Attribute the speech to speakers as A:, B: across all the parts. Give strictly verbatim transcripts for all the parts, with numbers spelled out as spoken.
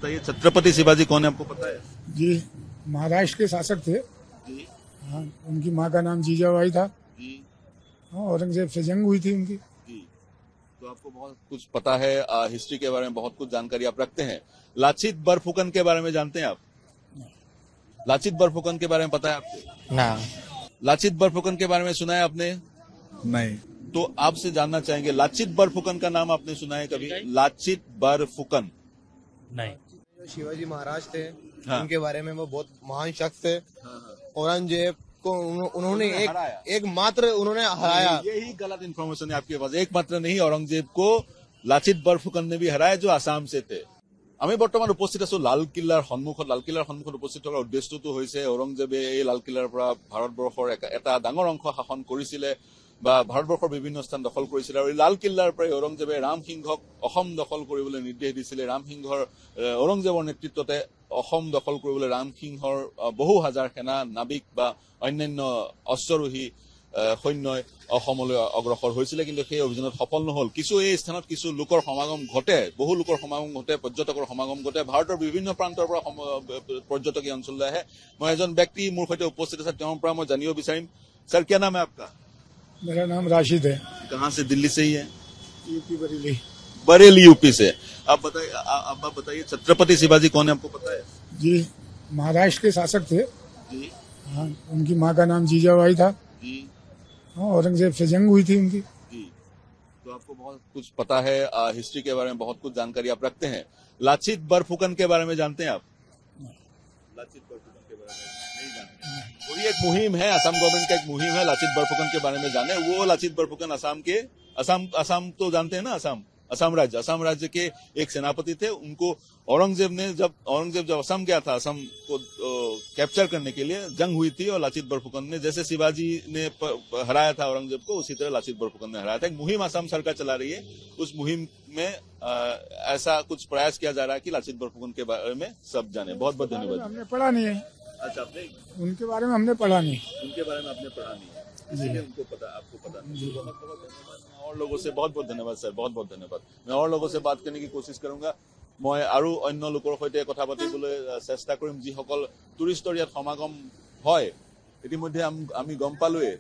A: तो ये छत्रपति शिवाजी कौन है, आपको पता है?
B: जी, महाराष्ट्र के शासक थे
A: जी
B: हाँ। उनकी माँ का नाम जीजाबाई था।
A: जी
B: हाँ, औरंगजेब से जंग हुई थी उनकी।
A: जी। तो आपको बहुत कुछ पता है, आ, हिस्ट्री के बारे में बहुत कुछ जानकारी आप रखते हैं। लाचित बरफुकन के बारे में जानते हैं आप? लाचित बरफुकन के बारे में पता है आपको?
C: ना।
A: लाचित बरफुकन के बारे में सुना है आपने?
C: नहीं।
A: तो आपसे जानना चाहेंगे, लाचित बरफुकन का नाम आपने सुना है कभी? लाचित बरफुकन
C: नहीं।
D: जो शिवाजी महाराज थे,
A: हाँ।
D: उनके बारे में वो बहुत महान शख्स थे।
A: हाँ।
D: औरंगजेब को उन्होंने
A: उन्होंने
D: एक
A: हराया।
D: एक मात्र उन्होंने हराया।
A: यही गलत इन्फॉर्मेशन है आपके पास। एक मात्र नहीं, औरंगजेब को लाचित बरफुकन ने भी हराया, जो आसाम से थे। আমি বৰ্তমান উপস্থিত আছো লাল কিল্লাৰ সন্মুখত। লাল কিল্লাৰ সন্মুখত উপস্থিত থকাৰ উদ্দেশ্যটো হৈছে ঔৰংজেবে এই লাল কিল্লাৰ পৰা ভাৰতবৰ্ষৰ এটা ডাঙৰ অংশ শাসন কৰিছিলে বা ভাৰতবৰ্ষৰ বিভিন্ন স্থান দখল কৰিছিলে, আৰু এই লাল কিল্লাৰ পৰাই ঔৰংজেবে ৰাম সিংহক অসম দখল কৰিবলৈ নিৰ্দেশ দিছিলে। ৰাম সিংহৰ ঔৰংজেবৰ নেতৃত্বতে অসম দখল কৰিবলৈ ৰাম সিংহৰ বহু হাজাৰ সেনা নাবিক বা অন্যান্য অশ্বৰোহী সৈন্যই অসমলৈ অগ্ৰসৰ হৈছিলে, কিন্তু সেই অভিযানত সফল নহল। কিছু এই স্থানত কিছু লোকৰ সমাগম ঘটে, বহু লোকৰ সমাগম ঘটে, পৰ্যটকৰ সমাগম ঘটে। ভাৰতৰ বিভিন্ন প্ৰান্তৰ পৰা পৰ্যটক এই অঞ্চললৈ আহে। মই এজন ব্যক্তি মোৰ সৈতে উপস্থিত আছে, তেওঁৰ পৰা মই জানিব বিচাৰিম। सर क्या नाम है आपका?
B: मेरा नाम राशिद है।
A: कहाँ से? दिल्ली से ही है?
B: यूपी बरेली।
A: बरेली यूपी से। आप बताइए, आप बताइए छत्रपति शिवाजी कौन है, आपको पता है?
B: जी, महाराष्ट्र के शासक थे।
A: जी
B: हाँ, उनकी माँ का नाम जीजाबाई था।
A: जी
B: हाँ, औरंगजेब से जंग हुई थी उनकी।
A: जी। तो आपको बहुत कुछ पता है, हिस्ट्री के बारे में बहुत कुछ जानकारी आप रखते हैं। लाचित बरफुकन के बारे में जानते हैं आप? लाचित बरफुकन के बारे में नहीं जानते। वही एक मुहिम है, असम गवर्नमेंट का एक मुहिम है लाचित बरफुकन के बारे में जाने। वो लाचित बरफुकन असम के, असम असम तो जानते हैं ना, असम असम राज्य, असम राज्य के एक सेनापति थे। उनको औरंगजेब ने, जब औरंगजेब जब असम गया था, असम को कैप्चर करने के लिए जंग हुई थी, और लाचित बरफुकन ने, जैसे शिवाजी ने हराया था औरंगजेब को, उसी तरह लाचित बरफुकन ने हराया था। एक मुहिम असम सरकार चला रही है। उस मुहिम में आ, ऐसा कुछ प्रयास किया जा रहा है कि लाचित बरफुकन के बारे में सब जाने। बहुत बहुत धन्यवाद।
B: हमने पढ़ा नहीं है।
A: अच्छा, आपने
B: उनके बारे में हमने पढ़ा नहीं।
A: उनके बारे में आपने पढ़ा नहीं है, इसलिए उनको पता, आपको पता नहीं। बहुत बहुत धन्यवाद। मैं और लोगों से, बहुत बहुत धन्यवाद सर, बहुत बहुत धन्यवाद। मैं और लोगों से बात करने की कोशिश करूंगा। মই আৰু অন্য লোকৰ সৈতে কথা পাতিবলৈ চেষ্টা কৰিম, যিসকল টুৰিষ্টৰ ইয়াত সমাগম হয়। ইতিমধ্যে আমি গম পালোৱে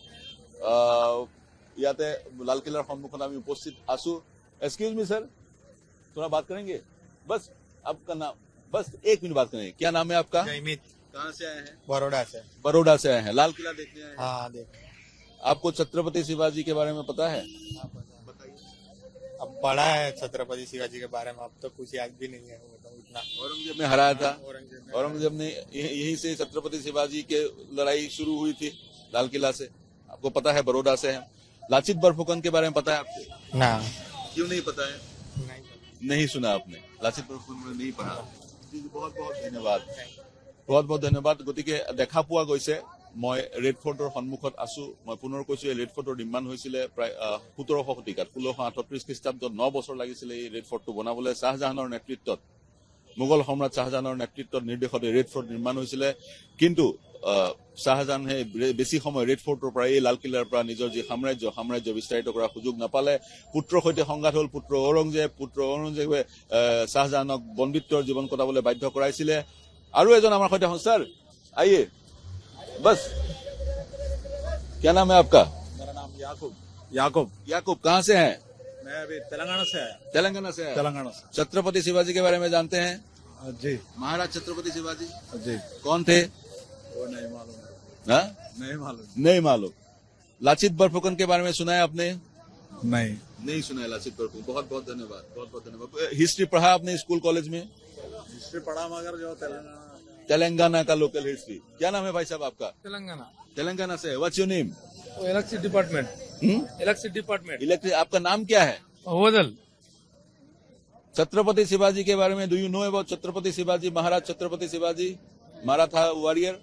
A: ইয়াতে লাল কিল্লাৰ সন্মুখত আমি উপস্থিত আছো। एक्सक्यूज मी सर, थोड़ा बात करेंगे? बस आपका नाम, बस एक मिनट बात करेंगे। क्या नाम है आपका?
D: जयमित।
A: कहाँ से आए हैं?
D: बड़ौदा से।
A: बड़ौदा से आए हैं। लाल किला देखने आए हैं?
D: हाँ, देख।
A: आपको छत्रपति शिवाजी के बारे में पता है? बताइए।
C: अब पढ़ा है छत्रपति शिवाजी के बारे में, अब तो कुछ याद भी नहीं है उतना।
A: औरंगजेब ने हराया था।
C: औरंगजेब
A: औरंगजेब ने यहीं से छत्रपति शिवाजी के लड़ाई शुरू हुई थी, लाल किला से। आपको पता है, बड़ौदा से है। लाचित बरफुकन के बारे में पता है आपको?
C: ना।
A: क्यों नहीं पता है?
C: नहीं,
A: नहीं सुना आपने? लाचित बरफुकन में नहीं पढ़ा। बहुत बहुत धन्यवाद, बहुत बहुत ধন্যবাদ। গতিকে দেখা পোৱা গৈছে, মই ৰেড ফৰ্টৰ সন্মুখত আছো। মই পুনৰ কৈছো, এই ৰেড ফৰ্টৰ নিৰ্মাণ হৈছিলে প্ৰায় সোতৰশ শতিকাত। ষোল্লশ আঠত্ৰিশ খ্ৰীষ্টাব্দত ন বছৰ লাগিছিলে এই ৰেড ফৰ্টটো বনাবলৈ। শ্বাহজাহানৰ নেতৃত্বত, মোগল সম্ৰাট শ্বাহজাহানৰ নেতৃত্বত, নিৰ্দেশত এই ৰেড ফৰ্ট নিৰ্মাণ হৈছিলে। কিন্তু শ্বাহজাহানে বেছি সময় ৰেড ফৰ্টৰ পৰা, এই লাল কিল্লাৰ পৰা নিজৰ যি সাম্ৰাজ্য সাম্ৰাজ্য বিস্তাৰিত কৰাৰ সুযোগ নাপালে। পুত্ৰৰ সৈতে সংঘাত হ'ল। পুত্ৰ ঔৰংজেব পুত্ৰ ঔৰংজেবে শ্বাহজাহানক বন্দীত্বৰ জীৱন কটাবলৈ বাধ্য কৰাইছিলে। আৰু এজন আমাৰ সৈতে, सर आइए, बस। क्या नाम है आपका?
C: मेरा नाम याकूब। याकूब।
A: याकूब, कहाँ से हैं?
C: मैं अभी तेलंगाना से आया।
A: तेलंगाना से है।
C: तेलंगाना से।
A: छत्रपति शिवाजी के बारे में जानते हैं?
C: जी।
A: महाराज छत्रपति शिवाजी
C: जी।
A: कौन थे?
C: वो नहीं मालूम।
A: हाँ?
C: नहीं मालूम।
A: नहीं मालूम। लाचित बरफुकन के बारे में सुना है आपने?
C: नहीं।
A: नहीं सुना है लाचित बरफुकन। बहुत बहुत धन्यवाद, बहुत बहुत धन्यवाद। हिस्ट्री पढ़ा आपने स्कूल कॉलेज में?
C: हिस्ट्री पढ़ा, मगर जो तेलंगाना
A: तेलंगाना का लोकल हिस्ट्री। क्या नाम है भाई साहब आपका?
E: तेलंगाना।
A: तेलंगाना से। What's your name?
E: Electricity department. Electricity department.
A: Electric. आपका नाम क्या है?
E: वदल।
A: छत्रपति शिवाजी के बारे में do you know about Chhatrapati Shivaji? Maharaj Chhatrapati Shivaji Maratha warrior.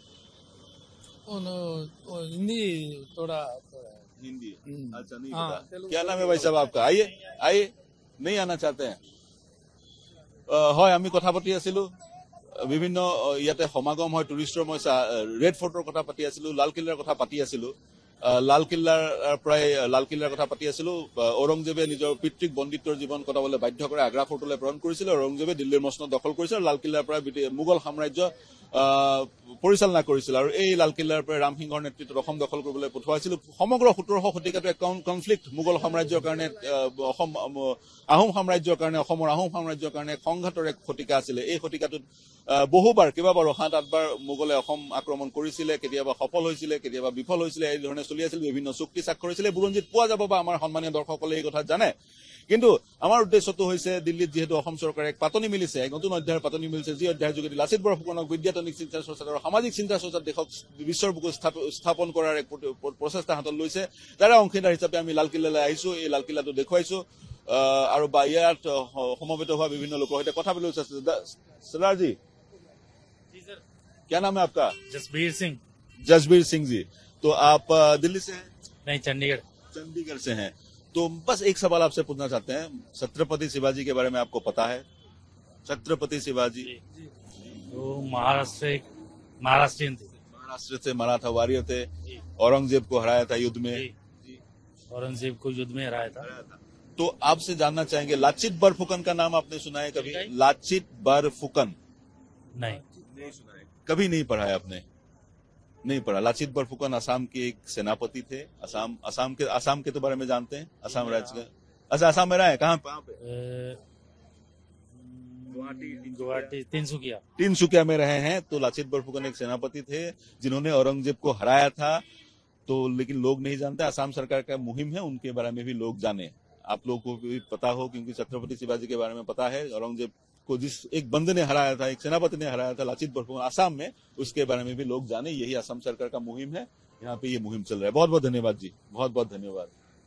E: Hindi थोड़ा
A: हिंदी। अच्छा, नहीं
E: हाँ,
A: पता। क्या नाम है भाई साहब आपका? आइए आइए। नहीं आना चाहते हैं? হয়, আমি কথা পাতি আছিলো বিভিন্ন ইয়াতে সমাগম হয় টুৰিষ্টৰ। মই ৰেড ফৰ্টৰ কথা পাতি আছিলো, লাল কিল্লাৰ কথা পাতি আছিলো। লালকিল্লাৰ পৰাই লালকিল্লাৰ কথা পাতি আছিলো। ঔৰংজেবে নিজৰ পিতৃক বন্দিত্বৰ জীৱন কটাবলৈ বাধ্য কৰে আগ্ৰা ফৰ্টলৈ প্ৰেৰণ কৰিছিল। ঔৰংজেবে দিল্লীৰ মছনদ দখল কৰিছিল আৰু লালকিল্লাৰ পৰা মোগল সাম্ৰাজ্য পৰিচালনা কৰিছিল আৰু এই লালকিল্লাৰ পৰা ৰামসিংহৰ নেতৃত্বত অসম দখল কৰিবলৈ পঠোৱাইছিল। সমগ্ৰ সোতৰশ শতিকাটো এক কনফ্লিক্ট মোগল সাম্ৰাজ্যৰ কাৰণে অসম আহোম সাম্ৰাজ্যৰ কাৰণে অসমৰ আহোম সাম্ৰাজ্যৰ কাৰণে সংঘাতৰ এক শতিকা আছিলে। এই শতিকাটোত বহুবাৰ কেইবাবাৰো সাত আঠবাৰ মোগলে অসম আক্ৰমণ কৰিছিলে, কেতিয়াবা সফল হৈছিলে, কেতিয়াবা বিফল হৈছিলে। এই ধৰণে চলি আছিল, বিভিন্ন চুক্তি স্বাক্ষৰ হৈছিলে। বুৰঞ্জীত পোৱা যাব বা আমাৰ সন্মানীয় দৰ্শকসকলে এই কথা জানে। কিন্তু আমাৰ উদ্দেশ্যটো হৈছে দিল্লীত যিহেতু অসম চৰকাৰে এক পাতনি মিলিছে, এক নতুন অধ্যায়ৰ পাতনি মিলিছে, যি অধ্যায়ৰ যোগেদি লাচিত বৰফুকনক বিদ্যাতনিক চিন্তা চৰ্চা আৰু সামাজিক চিন্তা চৰ্চাত দেশক বিশ্বৰ বুকুত স্থাপন কৰাৰ এক প্ৰচেষ্টা হাতত লৈছে। তাৰে অংশীদাৰ হিচাপে আমি লালকিল্লালৈ আহিছো, এই লালকিল্লাটো দেখুৱাইছো আৰু বা ইয়াত সমবেত হোৱা বিভিন্ন লোকৰ সৈতে কথা পাতিব চেষ্টা। सरदार जी
E: जी सर।
A: क्या नाम है आपका?
E: जसबीर सिंह।
A: जसबीर सिंह जी, तो आप दिल्ली से हैं?
E: नहीं, चंडीगढ़।
A: चंडीगढ़ से हैं। तो बस एक सवाल आपसे पूछना चाहते हैं, छत्रपति शिवाजी के बारे में आपको पता है? छत्रपति शिवाजी
E: वो महाराष्ट्र महाराष्ट्रियन थे।
A: महाराष्ट्र से मराठा वॉरियर थे, औरंगजेब को हराया था युद्ध में,
E: औरंगजेब को युद्ध में हराया था।
A: तो आपसे जानना चाहेंगे लाचित बरफुकन का नाम आपने सुना है कभी? लाचित बरफुकन
E: नहीं,
A: नहीं सुना है, कभी नहीं पढ़ा है आपने? नहीं पढ़ा। लाचित बरफुकन असम के एक सेनापति थे। असम असम के असम के तो बारे में जानते हैं? असम राज्य का। अच्छा, असम में रहे कहाँ पे?
E: गुवाहाटी, तिनसुकिया।
A: तिनसुकिया में रहे हैं। तो लाचित बरफुकन एक सेनापति थे जिन्होंने औरंगजेब को हराया था। तो लेकिन लोग नहीं जानते, असम सरकार का मुहिम है, उनके बारे में भी लोग जाने। आप लोगों को भी पता हो, क्योंकि छत्रपति शिवाजी के बारे में पता है। औरंगजेब को जिस एक बंदे ने हराया था, एक सेनापति ने हराया था, लाचित बरफुकन, आसाम में, उसके बारे में भी लोग जाने। यही असम सरकार का मुहिम है, यहाँ पे ये मुहिम चल रहा है। बहुत बहुत धन्यवाद जी, बहुत बहुत धन्यवाद।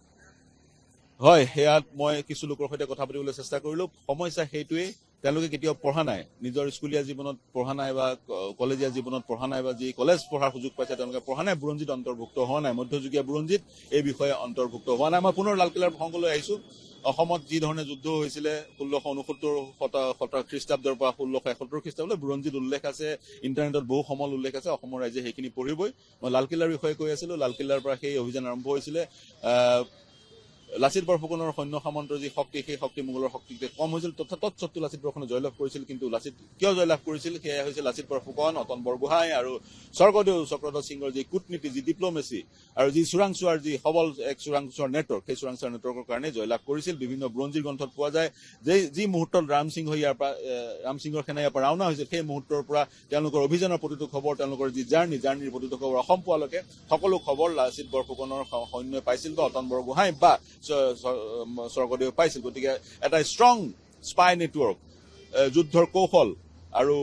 A: হয়, সেয়াত মই কিছু লোকৰ সৈতে কথা পাতিবলৈ চেষ্টা কৰিলো। সমস্যা সেইটোৱে, তেওঁলোকে কেতিয়াও পঢ়া নাই, নিজৰ স্কুলীয়া জীৱনত পঢ়া নাই বা কলেজীয়া জীৱনত পঢ়া নাই বা যি কলেজ পঢ়াৰ সুযোগ পাইছে তেওঁলোকে পঢ়া নাই, বুৰঞ্জীত অন্তৰ্ভুক্ত হোৱা নাই, মধ্যযুগীয় বুৰঞ্জীত এই বিষয়ে অন্তৰ্ভুক্ত হোৱা নাই। মই পুনৰ লালকিল্লাৰ প্ৰসংগলৈ আহিছো। অসমত যি ধৰণে যুদ্ধ হৈছিলে ষোল্লশ ঊনসত্তৰ খ্ৰীষ্টাব্দৰ পৰা ষোল্লশ এসত্তৰ খ্ৰীষ্টাব্দলৈ বুৰঞ্জীত উল্লেখ আছে, ইণ্টাৰনেটত বহু সমল উল্লেখ আছে। অসমৰ ৰাইজে সেইখিনি পঢ়িবই। মই লালকিল্লাৰ বিষয়ে কৈ আছিলো। লালকিল্লাৰ পৰা সেই অভিযান আৰম্ভ হৈছিলে। আহ লাচিত বৰফুকনৰ সৈন্য সামন্তৰ যি শক্তি, সেই শক্তি মোগলৰ শক্তিতকৈ কম হৈছিল। তথা তৎসত্ত্বেও লাচিত বৰফুকনে জয়লাভ কৰিছিল। কিন্তু লাচিত কিয় জয়লাভ কৰিছিল সেয়া হৈছে লাচিত বৰফুকন, অতন বৰগোহাঁই আৰু স্বৰ্গদেউ চক্ৰধৰ সিঙৰ যি কূটনীতি, যি ডিপ্ল'মেচি আৰু যি চোৰাংচোৱাৰ যি সবল এক চোৰাংচোৱাৰ নেটৱৰ্ক, সেই চোৰাংচোৱাৰ নেটৱৰ্কৰ কাৰণে জয়লাভ কৰিছিল। বিভিন্ন বুৰঞ্জীৰ গ্ৰন্থত পোৱা যায় যে যি মুহূৰ্তত ৰামসিংহ ইয়াৰ পৰা ৰামসিংহৰ সেনা ইয়াৰ পৰা ৰাওনা হৈছিল, সেই মুহূৰ্তৰ পৰা তেওঁলোকৰ অভিযানৰ প্ৰতিটো খবৰ, তেওঁলোকৰ যি জাৰ্ণি, জাৰ্ণিৰ প্ৰতিটো খবৰ অসম পোৱালৈকে সকলো খবৰ লাচিত বৰফুকনৰ সৈন্যই পাইছিল বা অতন বৰগোহাঁই বা স্বৰ্গদেউ পাইছিল। গতিকে এটা ষ্ট্ৰং স্পাই নেটৱৰ্ক, যুদ্ধৰ কৌশল আৰু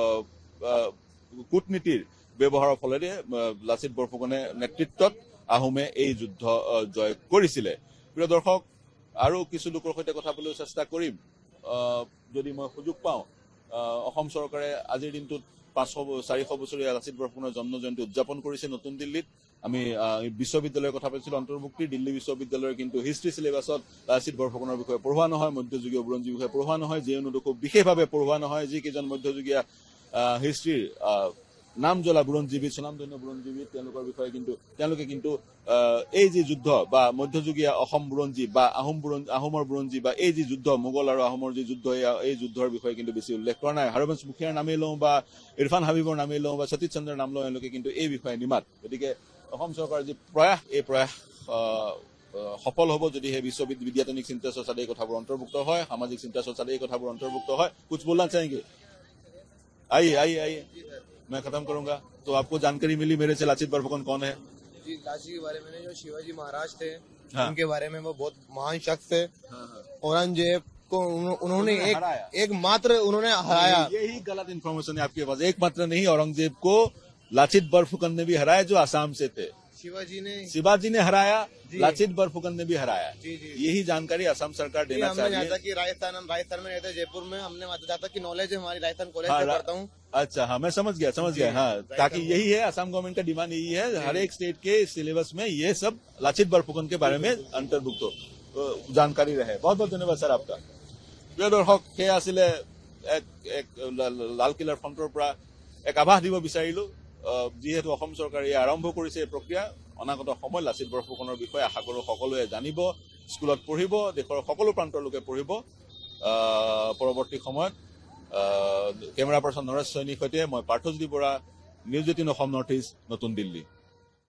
A: কূটনীতিৰ ব্যৱহাৰৰ ফলেৰে লাচিত বৰফুকনে নেতৃত্বত আহোমে এই যুদ্ধ জয় কৰিছিলে। প্ৰিয় দৰ্শক, আৰু কিছু লোকৰ সৈতে কথা পাতিবলৈ চেষ্টা কৰিম যদি মই সুযোগ পাওঁ। অসম চৰকাৰে আজিৰ দিনটোত পাঁচশ চাৰিশ বছৰীয়া লাচিত বৰফুকনৰ জন্ম জয়ন্তী উদযাপন কৰিছে নতুন দিল্লীত। আমি বিশ্ববিদ্যালয়ৰ কথা পাতিছিলো, অন্তৰ্ভুক্তি দিল্লী বিশ্ববিদ্যালয়ৰ কিন্তু হিষ্ট্ৰী চিলেবাছত লাচিত বৰফুকনৰ বিষয়ে পঢ়োৱা নহয়, মধ্যযুগীয় বুৰঞ্জীৰ বিষয়ে পঢ়োৱা নহয়, যি অনুদকো বিশেষভাৱে পঢ়োৱা নহয়। যিকেইজন মধ্যযুগীয় হিষ্ট্ৰীৰ নাম জ্বলা বুৰঞ্জীবিদ, স্বনামধন্য বুৰঞ্জীবিদ, তেওঁলোকৰ বিষয়ে কিন্তু তেওঁলোকে কিন্তু এই যি যুদ্ধ বা মধ্যযুগীয় অসম বুৰঞ্জী বা আহোম বুৰঞ্জী আহোমৰ বুৰঞ্জী বা এই যি যুদ্ধ, মোগল আৰু আহোমৰ যি যুদ্ধ, এই যুদ্ধৰ বিষয়ে কিন্তু বেছি উল্লেখ কৰা নাই। হৰবংশ মুখিয়াৰ নামেই লওঁ বা ইৰফান হাবিবৰ নামেই লওঁ বা সতীশ চন্দ্ৰৰ নাম লওঁ, এওঁলোকে কিন্তু এই বিষয়ে নিমাত। গতিকে অসম চৰকাৰৰ যি প্ৰয়াস, এই প্ৰয়াস সফল হ'ব যদিহে বিশ্ববিদ্যালয় বিদ্যাতনিক চিন্তা চৰ্চাত এই কথাবোৰ অন্তৰ্ভুক্ত হয়, সামাজিক চিন্তা চৰ্চাত এই কথাবোৰ অন্তৰ্ভুক্ত হয়। कुछ बोलना चाहेंगे? आइए आइए आइए, मैं खत्म करूंगा। तो आपको जानकारी मिली मेरे से लाचित बरफुकन कौन है?
D: जी, लाची के बारे में जो शिवाजी महाराज थे,
A: हाँ।
D: उनके बारे में वो बहुत महान शख्स थे। औरंगजेब को उन्हों- उन्होंने एक
A: हराया।
D: एक मात्र उन्होंने हराया।
A: यही गलत इन्फॉर्मेशन है आपके पास। एक मात्र नहीं, औरंगजेब को लाचित बरफुकन ने भी हराया जो आसाम से थे।
D: शिवाजी ने
A: शिवाजी ने हराया,
D: जी।
A: लाचित बरफुकन ने भी हराया।
D: जी, जी।
A: यही जानकारी असम सरकार
D: जी,
A: देना
D: हमने जाना था
A: चाहिए।
D: कि राजस्थान हम राजस्थान में रहते जयपुर में, हमने वहाँ जाता कि नॉलेज है हमारी, राजस्थान कॉलेज
A: हाँ,
D: में
A: रा-
D: पढ़ता हूँ।
A: अच्छा, हाँ, मैं समझ गया समझ गया। हाँ,
D: राइट
A: ताकि
D: है।
A: यही है असम गवर्नमेंट का डिमांड, यही है हर एक स्टेट के सिलेबस में ये सब लाचित बरफुकन के बारे में अंतर्भुक्त हो, जानकारी रहे। बहुत बहुत धन्यवाद सर आपका। প্ৰিয় দৰ্শক, সেয়া আছিলে এক এক লালকিল্লাৰ ফ্ৰণ্টৰ পৰা এক আভাস দিব বিচাৰিলো। যিহেতু অসম চৰকাৰে আৰম্ভ কৰিছে এই প্ৰক্ৰিয়া, অনাগত সময়ত লাচিত বৰফুকনৰ বিষয়ে আশা কৰোঁ সকলোৱে জানিব, স্কুলত পঢ়িব, দেশৰ সকলো প্ৰান্তৰ লোকে পঢ়িব। আহ, পৰৱৰ্তী সময়ত আহ, কেমেৰা পাৰ্চন নৰেশ চৈনীৰ সৈতে মই Parthajyoti Bora, news eighteen Assam north east, নতুন দিল্লী।